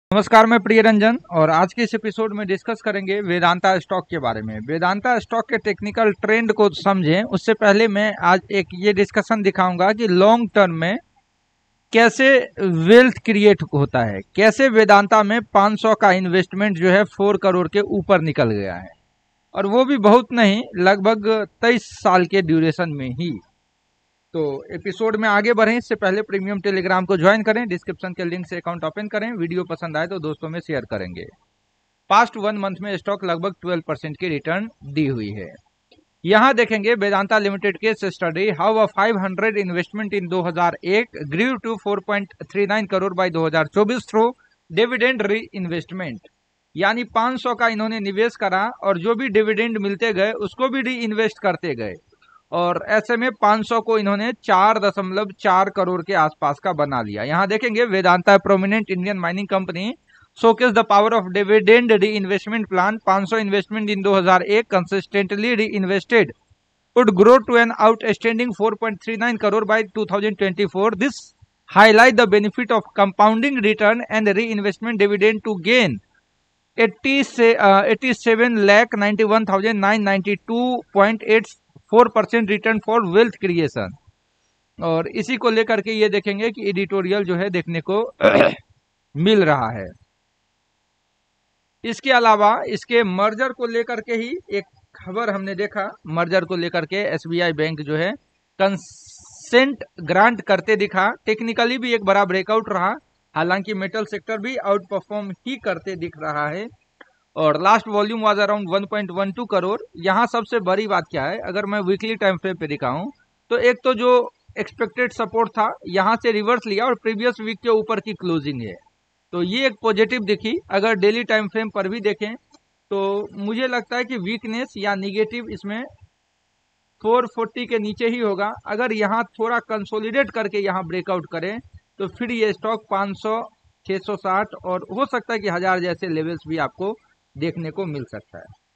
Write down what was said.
नमस्कार, मैं प्रिय रंजन और आज के इस एपिसोड में डिस्कस करेंगे वेदांता स्टॉक के बारे में। वेदांता स्टॉक के टेक्निकल ट्रेंड को समझें उससे पहले मैं आज एक ये डिस्कशन दिखाऊंगा कि लॉन्ग टर्म में कैसे वेल्थ क्रिएट होता है, कैसे वेदांता में 500 का इन्वेस्टमेंट जो है 4 करोड़ के ऊपर निकल गया है, और वो भी बहुत नहीं, लगभग 23 साल के ड्यूरेशन में ही। तो एपिसोड में आगे बढ़ें इससे पहले प्रीमियम टेलीग्राम को ज्वाइन करें, डिस्क्रिप्शन के लिंक से अकाउंट ओपन करें, वीडियो पसंद आए तो दोस्तों में शेयर करेंगे। पास्ट 1 मंथ में स्टॉक लगभग 12% की रिटर्न दी हुई है। यहां देखेंगे Vedanta limited case study, how a 500 investment in 2001 grew to 4.39 crore by 2024 through dividend reinvestment. यानी 500 का इन्होंने निवेश करा और जो भी डिविडेंड मिलते गए उसको भी री इन्वेस्ट करते गए, और ऐसे में 500 को इन्होंने 4.4 करोड़ के आसपास का बना लिया। यहां देखेंगे Vedanta prominent Indian mining company showcase the power of dividend reinvestment plan. 500 investment in 2001 consistently reinvested would grow to an outstanding 4.39 crore by 2024. This highlight the benefit of compounding return and reinvestment dividend to gain 87,91,992.84% return for wealth creation. और इसी को लेकर के ये देखेंगे कि editorial जो है देखने को मिल रहा है। इसके अलावा इसके मर्जर को लेकर के ही एक खबर हमने देखा, मर्जर को लेकर के एसबीआई बैंक जो है कंसेंट ग्रांट करते दिखा। टेक्निकली भी एक बड़ा ब्रेकआउट रहा, हालांकि मेटल सेक्टर भी आउट परफॉर्म ही करते दिख रहा है, और last volume was around 1.12 crore. यहाँ सबसे बड़ी बात क्या है, अगर मैं वीकली टाइम फ्रेम पे दिखाऊं तो एक तो जो एक्सपेक्टेड सपोर्ट था यहाँ से रिवर्स लिया और प्रीवियस वीक के ऊपर की क्लोजिंग है, तो ये एक पॉजिटिव दिखी। अगर डेली टाइम फ्रेम पर भी देखें तो मुझे लगता है कि वीकनेस या निगेटिव इसमें 440 के नीचे ही होगा। अगर यहाँ थोड़ा कंसोलिडेट करके यहाँ ब्रेकआउट करें तो फिर ये स्टॉक 500, 660 और हो सकता है कि 1000 जैसे लेवल्स भी आपको देखने को मिल सकता है।